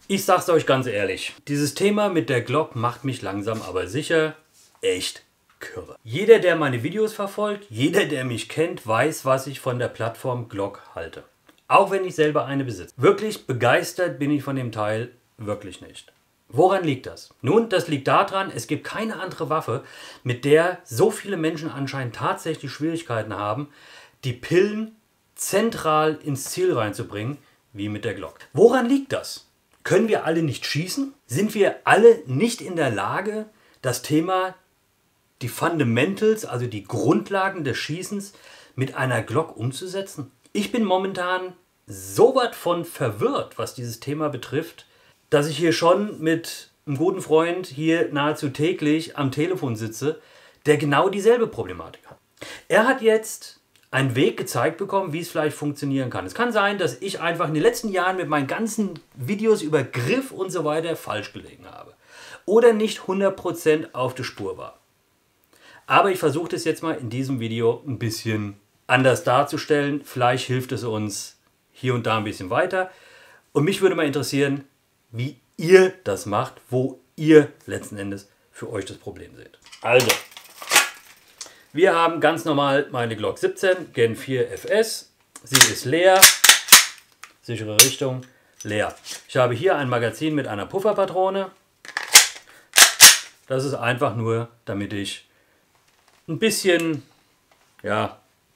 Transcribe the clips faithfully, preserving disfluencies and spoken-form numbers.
Ich sag's euch ganz ehrlich, dieses Thema mit der Glock macht mich langsam aber sicher echt kirre. Jeder, der meine Videos verfolgt, jeder, der mich kennt, weiß, was ich von der Plattform Glock halte. Auch wenn ich selber eine besitze. Wirklich begeistert bin ich von dem Teil wirklich nicht. Woran liegt das? Nun, das liegt daran, es gibt keine andere Waffe, mit der so viele Menschen anscheinend tatsächlich Schwierigkeiten haben, die Pillen zentral ins Ziel reinzubringen, wie mit der Glock. Woran liegt das? Können wir alle nicht schießen? Sind wir alle nicht in der Lage, das Thema, die Fundamentals, also die Grundlagen des Schießens, mit einer Glock umzusetzen? Ich bin momentan so weit von verwirrt, was dieses Thema betrifft, dass ich hier schon mit einem guten Freund hier nahezu täglich am Telefon sitze, der genau dieselbe Problematik hat. Er hat jetzt einen Weg gezeigt bekommen, wie es vielleicht funktionieren kann. Es kann sein, dass ich einfach in den letzten Jahren mit meinen ganzen Videos über Griff und so weiter falsch gelegen habe. Oder nicht hundert Prozent auf der Spur war. Aber ich versuche das jetzt mal in diesem Video ein bisschen anders darzustellen. Vielleicht hilft es uns hier und da ein bisschen weiter. Und mich würde mal interessieren, wie ihr das macht, wo ihr letzten Endes für euch das Problem seht. Also, wir haben ganz normal meine Glock siebzehn Gen vier F S. Sie ist leer. Sichere Richtung, leer. Ich habe hier ein Magazin mit einer Pufferpatrone. Das ist einfach nur, damit ich ein bisschen, ja,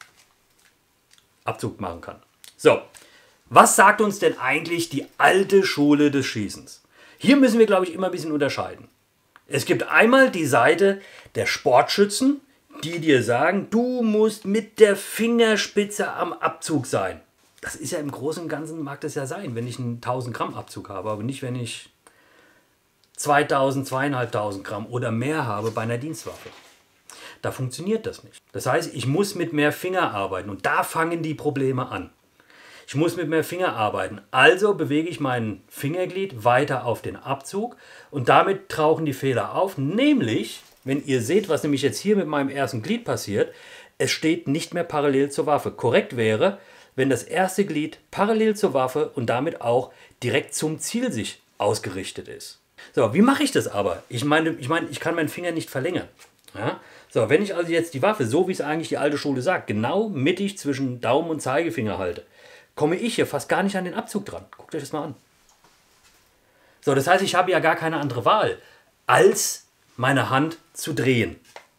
Abzug machen kann. So, was sagt uns denn eigentlich die alte Schule des Schießens? Hier müssen wir, glaube ich, immer ein bisschen unterscheiden. Es gibt einmal die Seite der Sportschützen, die dir sagen, du musst mit der Fingerspitze am Abzug sein. Das ist ja im Großen und Ganzen, mag das ja sein, wenn ich einen tausend Gramm Abzug habe, aber nicht, wenn ich zweitausend, zweitausendfünfhundert Gramm oder mehr habe bei einer Dienstwaffe. Da funktioniert das nicht. Das heißt, ich muss mit mehr Finger arbeiten und da fangen die Probleme an. Ich muss mit mehr Finger arbeiten, also bewege ich mein Fingerglied weiter auf den Abzug und damit tauchen die Fehler auf, nämlich, wenn ihr seht, was nämlich jetzt hier mit meinem ersten Glied passiert, es steht nicht mehr parallel zur Waffe. Korrekt wäre, wenn das erste Glied parallel zur Waffe und damit auch direkt zum Ziel sich ausgerichtet ist. So, wie mache ich das aber? Ich meine, ich, meine, ich kann meinen Finger nicht verlängern. Ja? So, wenn ich also jetzt die Waffe, so wie es eigentlich die alte Schule sagt, genau mittig zwischen Daumen und Zeigefinger halte, komme ich hier fast gar nicht an den Abzug dran. Guckt euch das mal an. So, das heißt, ich habe ja gar keine andere Wahl, als meine Hand zu drehen.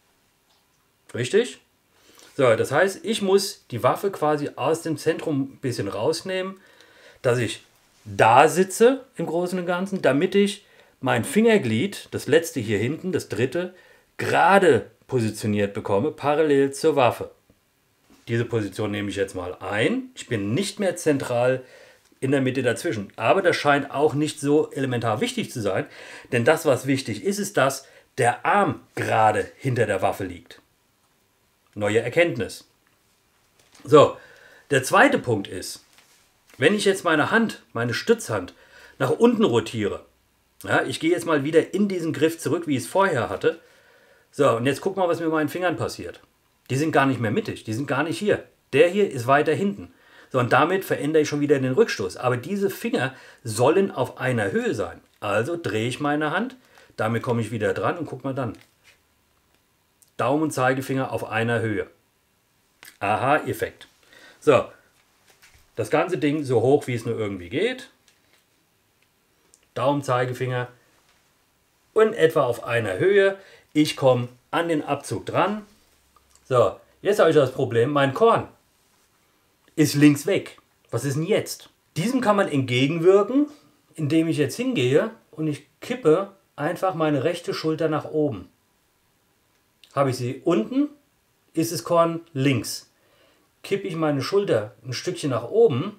Richtig? So, das heißt, ich muss die Waffe quasi aus dem Zentrum ein bisschen rausnehmen, dass ich da sitze im Großen und Ganzen, damit ich mein Fingerglied, das letzte hier hinten, das dritte, gerade positioniert bekomme, parallel zur Waffe. Diese Position nehme ich jetzt mal ein. Ich bin nicht mehr zentral in der Mitte dazwischen. Aber das scheint auch nicht so elementar wichtig zu sein. Denn das, was wichtig ist, ist, dass der Arm gerade hinter der Waffe liegt. Neue Erkenntnis. So, der zweite Punkt ist, wenn ich jetzt meine Hand, meine Stützhand, nach unten rotiere. Ja, ich gehe jetzt mal wieder in diesen Griff zurück, wie ich es vorher hatte. So, und jetzt guck mal, was mit meinen Fingern passiert. Die sind gar nicht mehr mittig, die sind gar nicht hier. Der hier ist weiter hinten. So, und damit verändere ich schon wieder den Rückstoß. Aber diese Finger sollen auf einer Höhe sein. Also drehe ich meine Hand, damit komme ich wieder dran und guck mal dann. Daumen und Zeigefinger auf einer Höhe. Aha, Effekt. So, das ganze Ding so hoch, wie es nur irgendwie geht. Daumen, Zeigefinger und etwa auf einer Höhe. Ich komme an den Abzug dran. So, jetzt habe ich das Problem, mein Korn ist links weg. Was ist denn jetzt? Diesem kann man entgegenwirken, indem ich jetzt hingehe und ich kippe einfach meine rechte Schulter nach oben. Habe ich sie unten, ist das Korn links. Kippe ich meine Schulter ein Stückchen nach oben,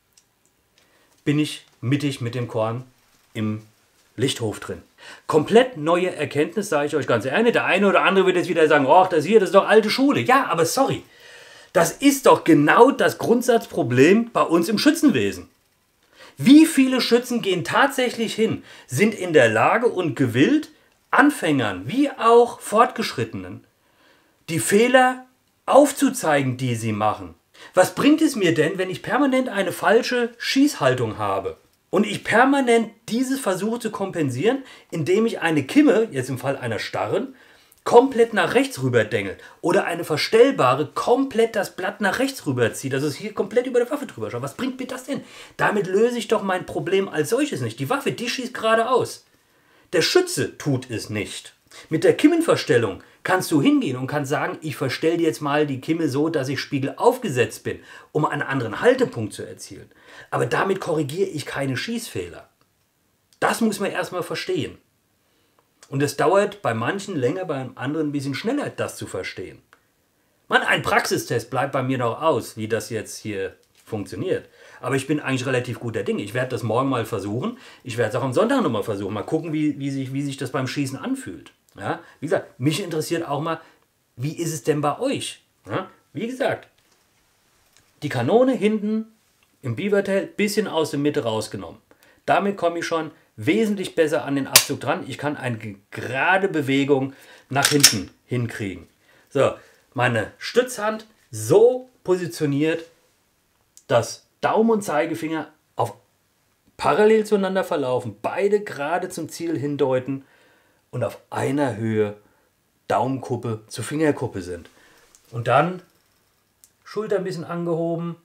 bin ich mittig mit dem Korn im Lichthof drin. Komplett neue Erkenntnis, sage ich euch ganz ehrlich. Der eine oder andere wird jetzt wieder sagen, oh, das hier, das ist doch alte Schule. Ja, aber sorry, das ist doch genau das Grundsatzproblem bei uns im Schützenwesen. Wie viele Schützen gehen tatsächlich hin, sind in der Lage und gewillt, Anfängern wie auch Fortgeschrittenen die Fehler aufzuzeigen, die sie machen. Was bringt es mir denn, wenn ich permanent eine falsche Schießhaltung habe? Und ich permanent dieses versuche zu kompensieren, indem ich eine Kimme, jetzt im Fall einer starren, komplett nach rechts rüber dengel. Oder eine verstellbare komplett das Blatt nach rechts rüber zieht. Dass es hier komplett über der Waffe drüber schaut. Was bringt mir das denn? Damit löse ich doch mein Problem als solches nicht. Die Waffe, die schießt geradeaus. Der Schütze tut es nicht. Mit der Kimmenverstellung kannst du hingehen und kannst sagen, ich verstelle jetzt mal die Kimme so, dass ich spiegelaufgesetzt bin, um einen anderen Haltepunkt zu erzielen. Aber damit korrigiere ich keine Schießfehler. Das muss man erstmal verstehen. Und es dauert bei manchen länger, bei anderen ein bisschen schneller, das zu verstehen. Man, ein Praxistest bleibt bei mir noch aus, wie das jetzt hier funktioniert. Aber ich bin eigentlich relativ guter Dinge. Ich werde das morgen mal versuchen. Ich werde es auch am Sonntag nochmal versuchen. Mal gucken, wie, wie, sich, wie sich das beim Schießen anfühlt. Ja? Wie gesagt, mich interessiert auch mal, wie ist es denn bei euch? Ja? Wie gesagt, die Kanone hinten im Beavertail bisschen aus der Mitte rausgenommen. Damit komme ich schon wesentlich besser an den Abzug dran. Ich kann eine gerade Bewegung nach hinten hinkriegen. So, meine Stützhand so positioniert, dass Daumen und Zeigefinger auf parallel zueinander verlaufen, beide gerade zum Ziel hindeuten und auf einer Höhe Daumenkuppe zu Fingerkuppe sind. Und dann Schulter ein bisschen angehoben.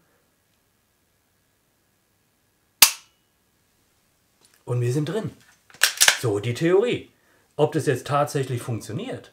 Und wir sind drin. So die Theorie. Ob das jetzt tatsächlich funktioniert,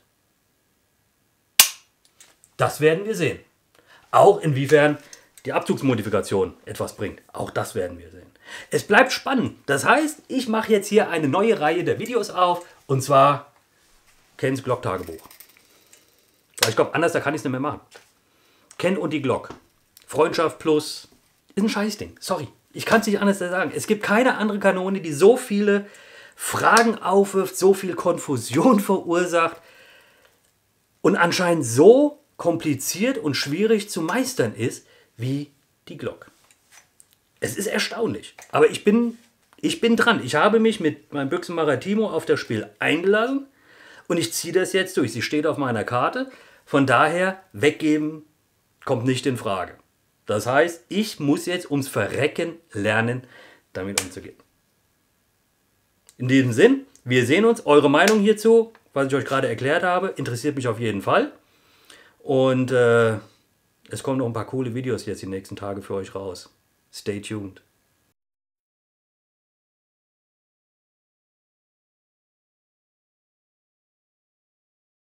das werden wir sehen. Auch inwiefern die Abzugsmodifikation etwas bringt. Auch das werden wir sehen. Es bleibt spannend. Das heißt, ich mache jetzt hier eine neue Reihe der Videos auf. Und zwar Kens Glock-Tagebuch. Ich glaube, anders da kann ich es nicht mehr machen. Ken und die Glock. Freundschaft plus. Ist ein Scheißding. Sorry. Ich kann es nicht anders sagen. Es gibt keine andere Kanone, die so viele Fragen aufwirft, so viel Konfusion verursacht und anscheinend so kompliziert und schwierig zu meistern ist, wie die Glock. Es ist erstaunlich. Aber ich bin, ich bin dran. Ich habe mich mit meinem Büchsen Maratimo auf das Spiel eingelassen und ich ziehe das jetzt durch. Sie steht auf meiner Karte. Von daher, weggeben kommt nicht in Frage. Das heißt, ich muss jetzt ums Verrecken lernen, damit umzugehen. In diesem Sinn, wir sehen uns. Eure Meinung hierzu, was ich euch gerade erklärt habe, interessiert mich auf jeden Fall. Und äh, es kommen noch ein paar coole Videos jetzt die nächsten Tage für euch raus. Stay tuned.